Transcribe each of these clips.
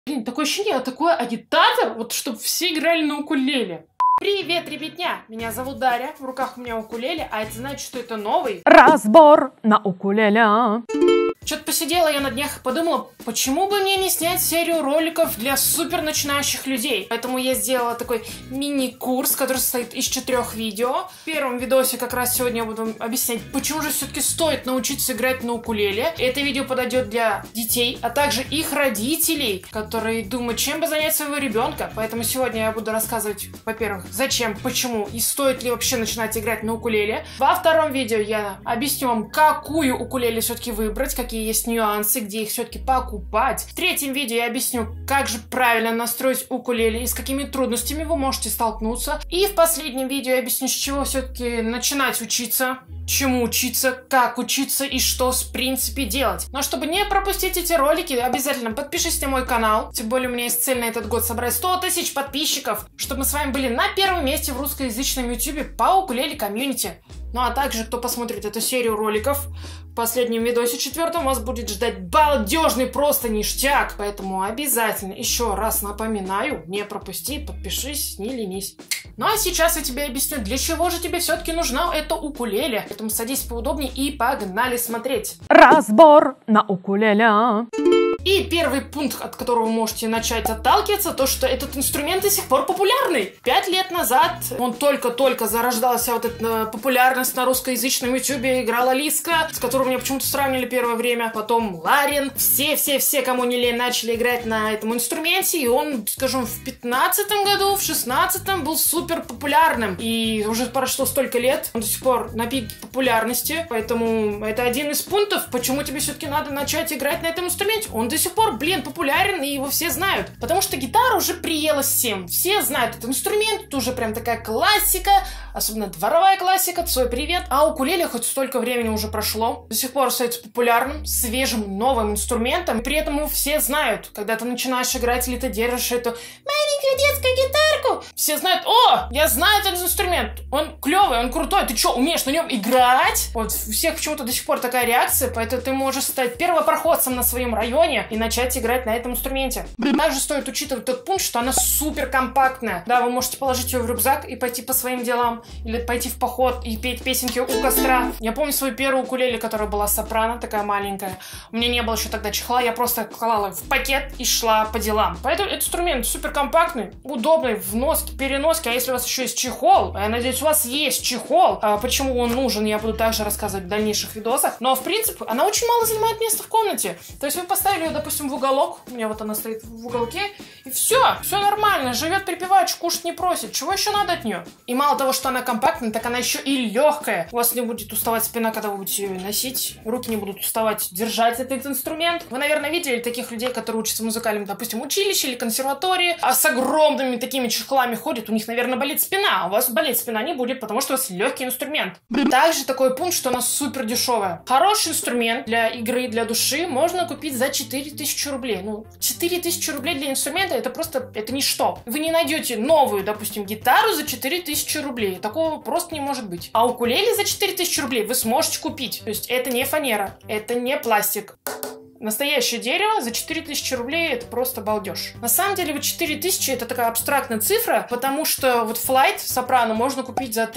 Блин, такое ощущение, я такой агитатор, вот чтобы все играли на укулеле. Привет, ребятня! Меня зовут Дарья, в руках у меня укулеле, а это значит, что это новый разбор на укулеле. Что-то посидела я на днях и подумала, почему бы мне не снять серию роликов для супер начинающих людей. Поэтому я сделала такой мини-курс, который состоит из 4 видео. В первом видосе как раз сегодня я буду объяснять, почему же все-таки стоит научиться играть на укулеле. Это видео подойдет для детей, а также их родителей, которые думают, чем бы занять своего ребенка. Поэтому сегодня я буду рассказывать, во-первых, зачем, почему и стоит ли вообще начинать играть на укулеле. Во втором видео я объясню вам, какую укулеле все-таки выбрать, какие есть нюансы, где их все-таки покупать. В третьем видео я объясню, как же правильно настроить укулеле и с какими трудностями вы можете столкнуться. И в последнем видео я объясню, с чего все-таки начинать учиться, чему учиться, как учиться и что в принципе делать. Но чтобы не пропустить эти ролики, обязательно подпишись на мой канал. Тем более у меня есть цель на этот год собрать 100 тысяч подписчиков, чтобы мы с вами были на первом месте в русскоязычном YouTube по укулеле комьюнити. Ну а также, кто посмотрит эту серию роликов, в последнем видосе 4 вас будет ждать балдежный просто ништяк. Поэтому обязательно еще раз напоминаю, не пропусти, подпишись, не ленись. Ну а сейчас я тебе объясню, для чего же тебе все-таки нужна эта укулеле. Поэтому садись поудобнее и погнали смотреть. Разбор на укулеле. И первый пункт, от которого вы можете начать отталкиваться, то, что этот инструмент до сих пор популярный. 5 лет назад он только-только зарождался, вот эта популярность на русскоязычном ютубе. Играла Лиска, с которой меня почему-то сравнили первое время. Потом Ларин. Все, кому не лень, начали играть на этом инструменте. И он, скажем, в 15-м году, в 16-м был супер популярным. И уже прошло столько лет, он до сих пор на пике популярности. Поэтому это один из пунктов, почему тебе все-таки надо начать играть на этом инструменте. Он до сих пор, популярен, и его все знают. Потому что гитара уже приелась всем. Все знают этот инструмент, это уже прям такая классика, особенно дворовая классика, Цой, привет. А укулеле хоть столько времени уже прошло, до сих пор остается популярным, свежим, новым инструментом, и при этом его все знают. Когда ты начинаешь играть или ты держишь эту маленькую детскую гитарку, все знают, о, я знаю этот инструмент, он клевый, он крутой, ты что, умеешь на нем играть? Вот у всех почему-то до сих пор такая реакция, поэтому ты можешь стать первопроходцем на своем районе и начать играть на этом инструменте. Также стоит учитывать тот пункт, что она супер компактная. Да, вы можете положить ее в рюкзак и пойти по своим делам, или пойти в поход и петь песенки у костра. Я помню свою первую укулеле, которая была сопрано, такая маленькая. У меня не было еще тогда чехла, я просто клала в пакет и шла по делам. Поэтому этот инструмент супер компактный, удобный в носке, переноске. А если у вас еще есть чехол, я надеюсь, у вас есть чехол, почему он нужен, я буду также рассказывать в дальнейших видосах. Но в принципе, она очень мало занимает места в комнате. То есть вы поставили ее, допустим, в уголок, у меня вот она стоит в уголке, и все нормально, живет припеваючи, кушать не просит, чего еще надо от нее? И мало того, что она компактная, так она еще и легкая. У вас не будет уставать спина, когда вы будете ее носить, руки не будут уставать держать этот инструмент. Вы, наверное, видели таких людей, которые учатся в музыкальном, допустим, училище или консерватории, а с огромными такими чехлами ходят, у них, наверное, болит спина, а у вас болеть спина не будет, потому что у вас легкий инструмент. Также такой пункт, что она супер дешевая. Хороший инструмент для игры, для души можно купить за 4000 рублей. 4000 рублей для инструмента это ничто. Вы не найдете новую, допустим, гитару за 4000 рублей. Такого просто не может быть. А укулеле за 4000 рублей вы сможете купить. То есть это не фанера, это не пластик. Настоящее дерево за 4000 рублей это просто балдеж. На самом деле вот 4000 это такая абстрактная цифра, потому что вот Flight сопрано можно купить за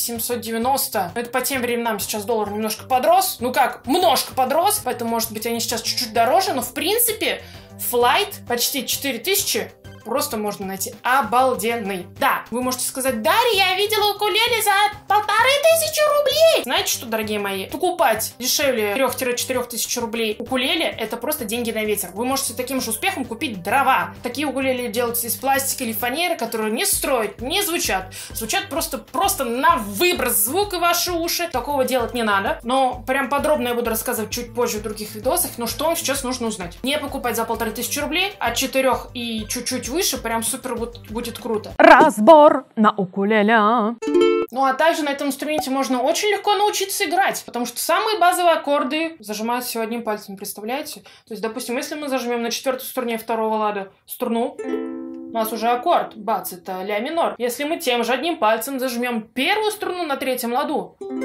3790. Это по тем временам сейчас доллар немножко подрос. Немножко подрос, поэтому может быть они сейчас чуть-чуть дороже, но в принципе Flight почти 4000 просто можно найти обалденный. Да, вы можете сказать, Дарья, я видела укулеле за 1500 рублей. Знаете что, дорогие мои? Покупать дешевле 3-4 тысяч рублей укулеле это просто деньги на ветер. Вы можете таким же успехом купить дрова. Такие укулеле делаются из пластика или фанеры, которые не строят, не звучат. Звучат просто на выброс звука в ваши уши. Такого делать не надо. Но прям подробно я буду рассказывать чуть позже в других видосах. Но что вам сейчас нужно узнать? Не покупать за 1500 рублей, а 4 и чуть-чуть выше, прям супер будет круто. Разбор на укулеле. Ну а также на этом инструменте можно очень легко научиться играть, потому что самые базовые аккорды зажимаются всего одним пальцем, представляете? То есть, допустим, если мы зажмем на 4-й струне 2-го лада струну, у нас уже аккорд, бац, это ля минор. Если мы тем же одним пальцем зажмем 1-ю струну на 3-м ладу,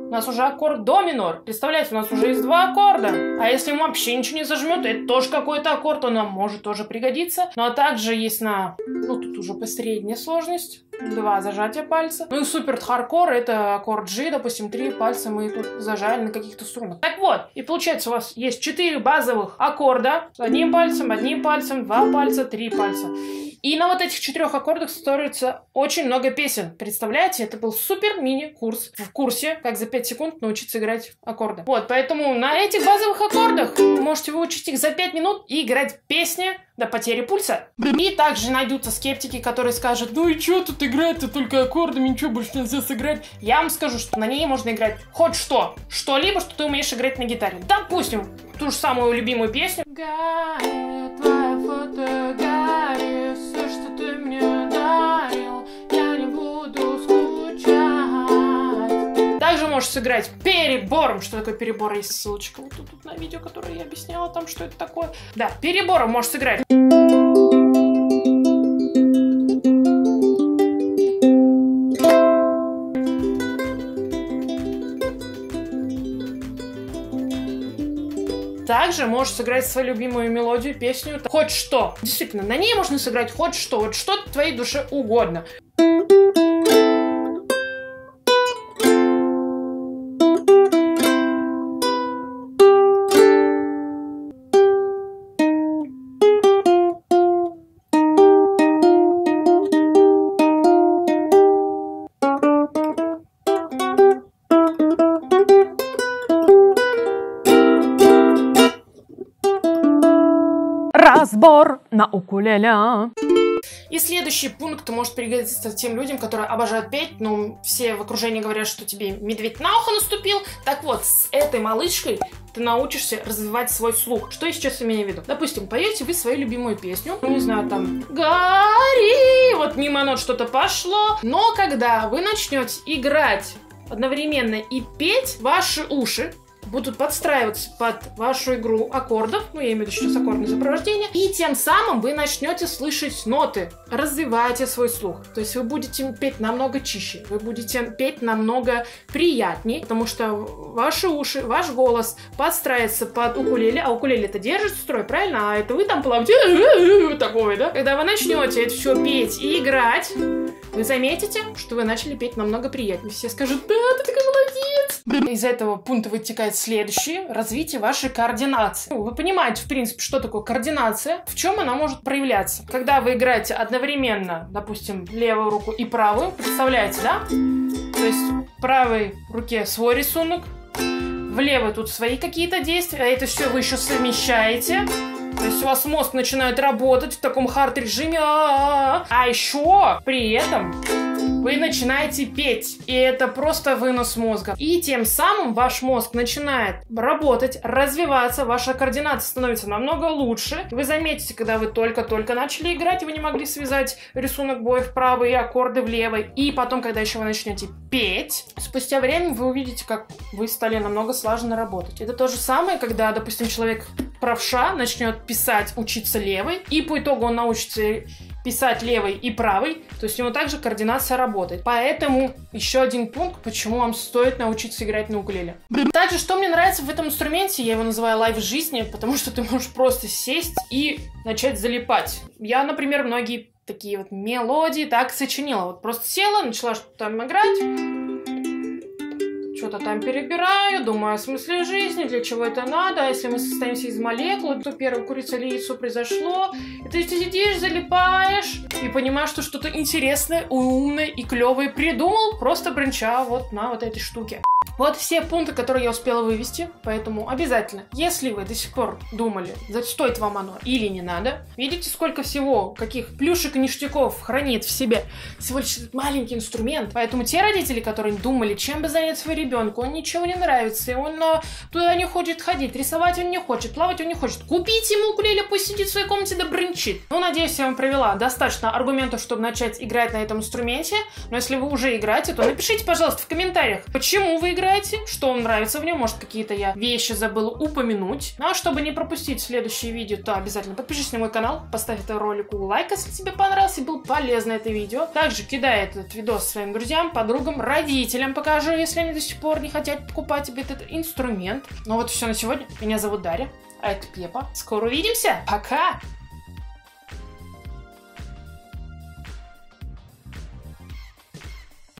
у нас уже аккорд до минор. Представляете, у нас уже есть 2 аккорда. А если он вообще ничего не зажмет, это тоже какой-то аккорд, он нам может тоже пригодиться. Ну а также есть тут уже посредняя сложность. 2 зажатия пальца. Ну и супер хардкор, это аккорд G, допустим, 3 пальца мы тут зажали на каких-то струнах. Так вот, и получается у вас есть 4 базовых аккорда с одним пальцем, 2 пальца, 3 пальца. И на вот этих 4 аккордах строится очень много песен. Представляете, это был супер мини-курс в курсе, как за 5 секунд научиться играть аккорды. Вот, поэтому на этих базовых аккордах вы можете выучить их за 5 минут и играть песни до потери пульса. И также найдутся скептики, которые скажут: ну и что тут играть-то только аккордами, ничего больше нельзя сыграть. Я вам скажу, что на ней можно играть хоть что-либо, что ты умеешь играть на гитаре. Допустим, ту же самую любимую песню. Гарри, твоя фотография, все, что ты мне дарил, я не буду скучать. Также можешь сыграть перебором. Что такое перебор? Есть ссылочка вот тут на видео, которое я объясняла там, что это такое. Да, перебором можешь сыграть. Также можешь сыграть свою любимую мелодию, песню, хоть что. Действительно, на ней можно сыграть хоть что, вот что твоей душе угодно. Разбор на укулеле. И следующий пункт может пригодиться тем людям, которые обожают петь. Ну, все в окружении говорят, что тебе медведь на ухо наступил. Так вот, с этой малышкой ты научишься развивать свой слух. Что я сейчас имею в виду? Допустим, поете вы свою любимую песню. Ну, не знаю, там «Гори!» Вот мимо нот что-то пошло. Но когда вы начнете играть одновременно и петь, ваши уши будут подстраиваться под вашу игру аккордов, ну, я имею в виду сейчас аккордное сопровождение, и тем самым вы начнете слышать ноты. Развивайте свой слух. То есть вы будете петь намного чище, вы будете петь намного приятнее, потому что ваши уши, ваш голос подстраивается под укулеле, а укулеле-то держит строй, правильно? А это вы там плаваете такое, да? Когда вы начнете это все петь и играть, вы заметите, что вы начали петь намного приятнее. Все скажут: да, ты такой молодец! Из этого пункта вытекает следующее: развитие вашей координации. Вы понимаете, в принципе, что такое координация, в чем она может проявляться. Когда вы играете одновременно, допустим, левую руку и правую, представляете, да? То есть в правой руке свой рисунок, в левой тут свои какие-то действия, а это все вы еще совмещаете. То есть у вас мозг начинает работать в таком хард-режиме. А еще при этом вы начинаете петь. И это просто вынос мозга. И тем самым ваш мозг начинает работать, развиваться, ваша координация становится намного лучше. Вы заметите, когда вы только-только начали играть, и вы не могли связать рисунок боя в правой и аккорды в левой. И потом, когда еще вы начнете петь, спустя время вы увидите, как вы стали намного слаженно работать. Это то же самое, когда, допустим, человек правша начнет писать, учиться левой, и по итогу он научится писать левой и правой, то есть у него также координация работает. Поэтому еще один пункт, почему вам стоит научиться играть на укулеле. Также, что мне нравится в этом инструменте, я его называю лайв жизни, потому что ты можешь просто сесть и начать залипать. Я, например, многие такие вот мелодии так сочинила. Вот просто села, начала что-то там играть, что-то там перебираю, думаю о смысле жизни, для чего это надо, а если мы состоимся из молекул, то первая курица или яйцо произошло, и ты сидишь, залипаешь, и понимаешь, что что-то интересное, умное и клевое придумал, просто бренча вот на вот этой штуке. Вот все пункты, которые я успела вывести, поэтому обязательно, если вы до сих пор думали, стоит вам оно или не надо, видите, сколько всего, каких плюшек и ништяков хранит в себе всего лишь этот маленький инструмент. Поэтому те родители, которые думали, чем бы занять свой ребенку, он ничего не нравится, и он туда не хочет ходить, рисовать он не хочет, плавать он не хочет, купите ему укулеле, пусть сидит в своей комнате да бренчит. Ну, надеюсь, я вам привела достаточно аргументов, чтобы начать играть на этом инструменте, но если вы уже играете, то напишите, пожалуйста, в комментариях, почему вы играете, что вам нравится в нем, может, какие-то я вещи забыла упомянуть. Ну а чтобы не пропустить следующее видео, то обязательно подпишись на мой канал, поставь этому ролику лайк, если тебе понравилось и было полезно это видео. Также кидай этот видос своим друзьям, подругам, родителям покажу, если они до сих пор не хотят покупать себе этот инструмент. Ну вот и все на сегодня. Меня зовут Дарья, а это Пепа. Скоро увидимся. Пока!